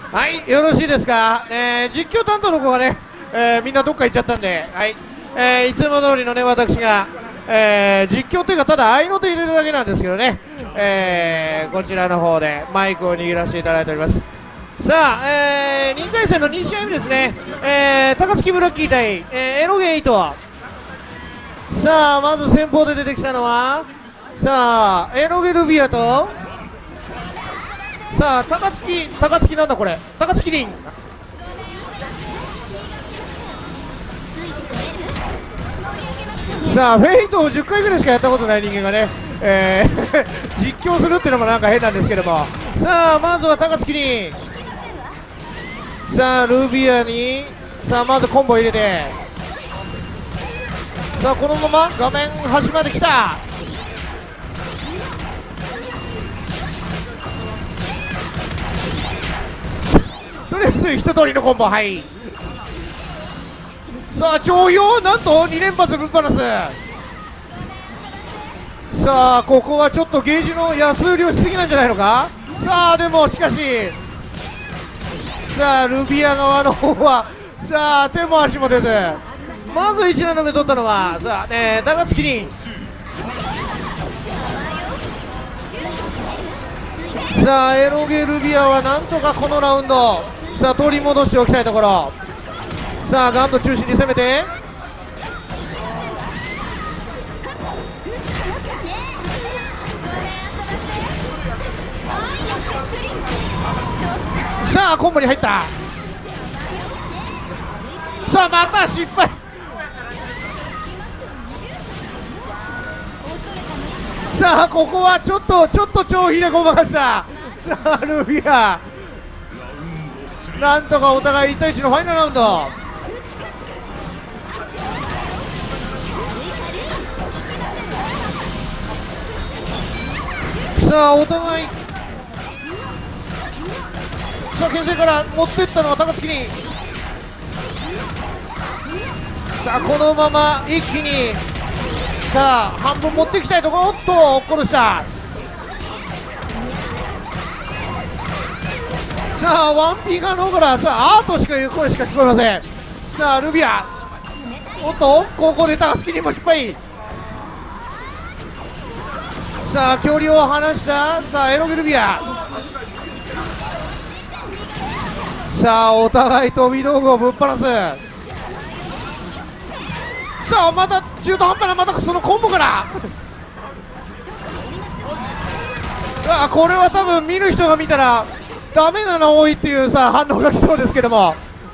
はい、よろしいですか。実況担当の子がね、みんなどっか行っちゃったんで、はい、いつも通りのね、私が、実況というか、ただ合いの手入れるだけなんですけどね、こちらの方でマイクを握らせていただいております。さあ、2回戦の2試合目ですね、高槻ブラッキー対、エロゲイト。さあ、まず先方で出てきたのは、さあ、エロゲルビアと、さあ、高槻なんだこれ、高槻リン。さあ、フェイトを10回ぐらいしかやったことない人間がね、実況するっていうのもなんか変なんですけども、さあ、まずは高槻リン。さあ、ルビアに、さあ、まずコンボ入れて、さあ、このまま画面端まで来た。とりあえず一通りのコンボ、はい。さあ、徴用なんと2連発ぶっ放す。さあ、ここはちょっとゲージの安売りをしすぎなんじゃないのか。さあ、でもしかし、さあ、ルビア側の方は、さあ、手も足も出ず、まず1斜め取ったのは、さあね、高槻に。さあ、エロゲルビアはなんとかこのラウンド、さあ、取り戻しておきたいところ。さあ、ガンド中心に攻めて、さあ、コンボに入った。さあ、また失敗。さあ、ここはちょっと超ひねごまかした。さあ、ルビアなんとかお互い1対1のファイナルラウンド。さあ、お互い、さあ、牽制から持っていったのは高槻に。さあ、このまま一気に、さあ、半分持っていきたいところ。おっと、落っころした。さあ、ワンピー側の方から、さあ、アートしかいう声しか聞こえません。さあ、ルビア、おっと、ここで高槻にも失敗。さあ、距離を離した。さあ、エロゲルビア。さあ、お互い飛び道具をぶっ放す。さあ、また中途半端な、またそのコンボからさあ、これは多分見る人が見たらダメなの多いっていうさ反応が来そうですけども、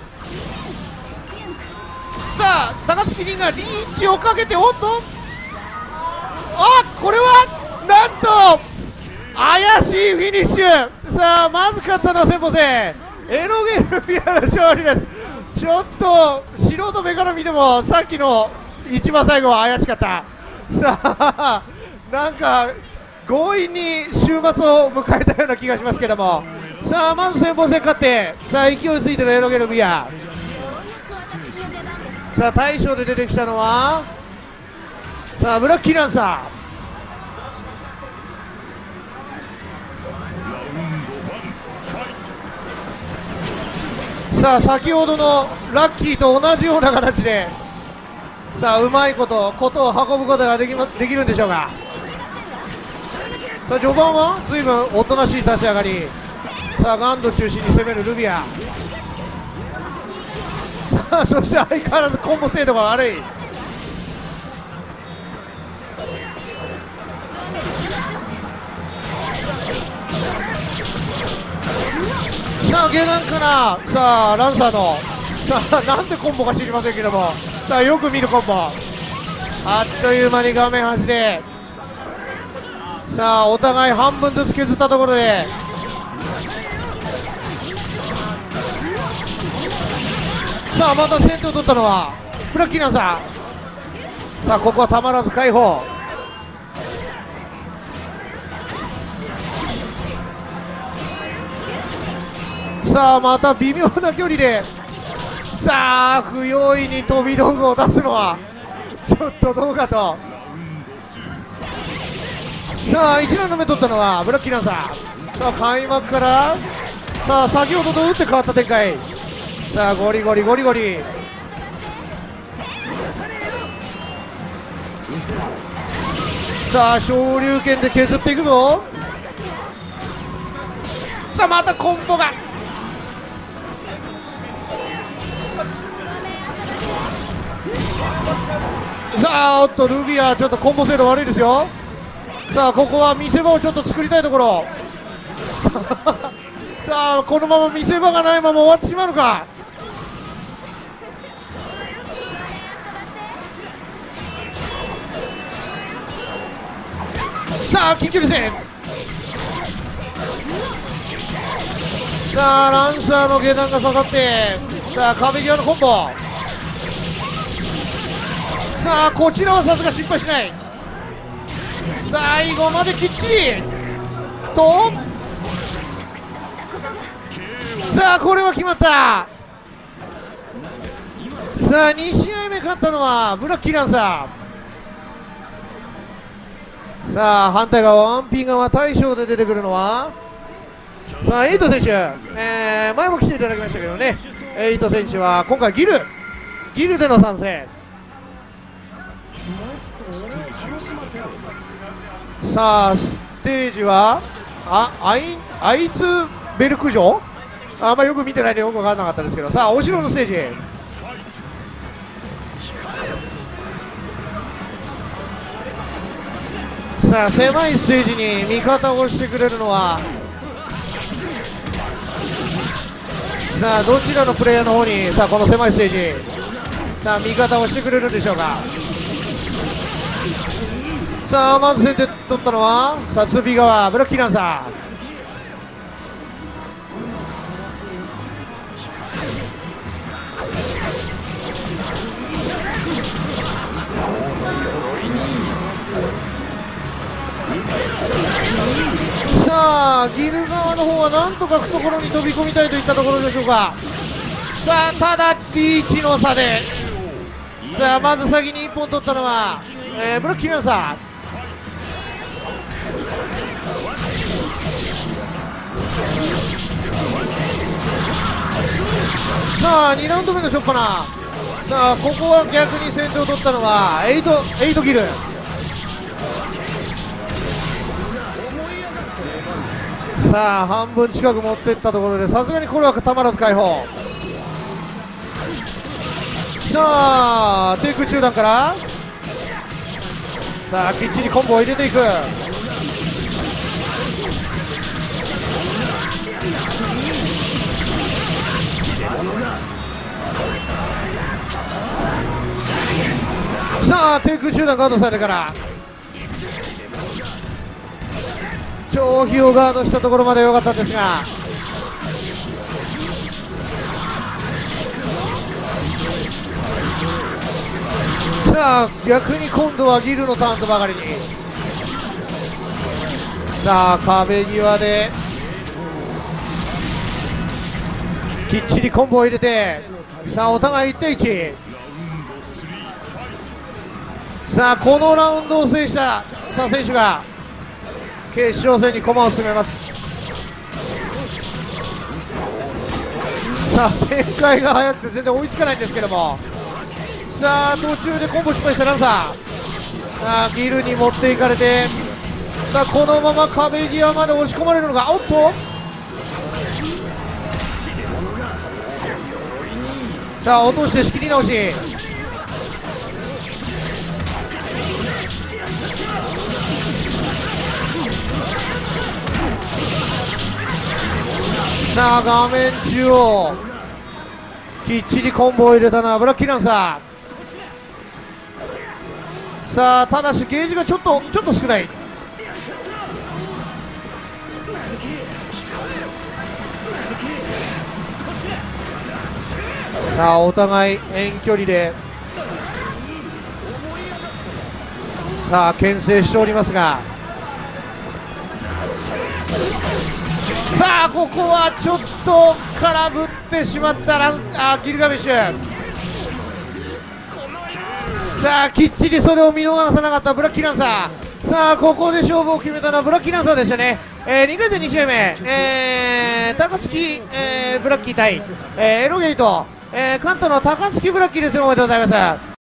さあ、高槻リンがリーチをかけて、おっと、あ、これはなんと怪しいフィニッシュ。さあ、まず勝ったのは先鋒戦エロゲルビアの勝利です。ちょっと素人目から見てもさっきの一番最後は怪しかった。さあ、なんか強引に週末を迎えたような気がしますけども、さあ、まず先鋒戦勝って、さあ、勢いついてるエロゲルビア。さあ、大将で出てきたのは、さあ、ブラッキーランサー。さあ、先ほどのラッキーと同じような形で、さあ、うまいことを運ぶことができるんでしょうか。さあ、序盤は随分おとなしい立ち上がり。さあ、ガンド中心に攻めるルビア。さあ、そして相変わらずコンボ精度が悪い。さあ、下段からさあランサーの、さあ、なんでコンボか知りませんけども、さあ、よく見るコンボ。あっという間に画面端で、さあ、お互い半分ずつ削ったところで、さあ、また先手を取ったのはブラッキーナンサー。さあ、ここはたまらず解放。さあ、また微妙な距離で、さあ、不用意に飛び道具を出すのはちょっとどうかと。さあ、1ラウンド目取ったのはブラッキーランサー。さあ、開幕からさあ先ほどと打って変わった展開。さあゴリゴリゴリゴリ。さあ昇竜拳で削っていくぞ。さあまたコンボが。さあおっとルビアちょっとコンボ精度悪いですよ。さあここは見せ場をちょっと作りたいところ。さあこのまま見せ場がないまま終わってしまうのか。さあ近距離戦。さあランサーの下段が刺さって、さあ壁際のコンボ。さあこちらはさすが失敗しない。最後まできっちりと。さあこれは決まった。さあ2試合目勝ったのはブラッキーランサー。さあ反対側ワンピン側大将で出てくるのはさあエイト選手、前も来ていただきましたけどね、エイト選手は今回ギルでの参戦。さあステージはアイツベルク城、あんまよく見てないんでよく分からなかったですけど、さあお城のステージ。さあ狭いステージに味方をしてくれるのはさあどちらのプレイヤーの方に、さあこの狭いステージ、さあ味方をしてくれるんでしょうか。さあまず先手取ったのはさあツービー側ブラッキーランサー。さあギル側の方はなんとか懐に飛び込みたいといったところでしょうか。さあただリーチの差で、さあまず先に1本取ったのは、ブラッキーランサー。さあ2ラウンド目の初っ端。さあここは逆に先手を取ったのはエイトギル。さあ半分近く持っていったところで、さすがにこれはたまらず解放。さあ低空中段からさあきっちりコンボを入れていく。さあ低空中段ガードされてから長飛をガードしたところまで良かったんですが、さあ逆に今度はギルのターンとばかりに、さあ壁際できっちりコンボを入れて、さあお互い1対1。さあこのラウンドを制したさあ選手が決勝戦に駒を進めます。さあ展開が速くて全然追いつかないんですけども、さあ途中でコンボ失敗したランサー。さあギルに持っていかれて、さあこのまま壁際まで押し込まれるのか。おっとさあ落として仕切り直し。さあ画面中央きっちりコンボを入れたのはブラッキーランサー。さあただしゲージがちょっと少ない。さあお互い遠距離でさあ牽制しておりますが、さあここはちょっと空振ってしまったギルガメッシュ。さあきっちりそれを見逃さなかったブラッキーランサー。さあここで勝負を決めたのはブラッキーランサーでしたね。 2回戦2試合目、高槻、ブラッキー対、エロゲイト、関東の高槻ブラッキーです。おめでとうございます。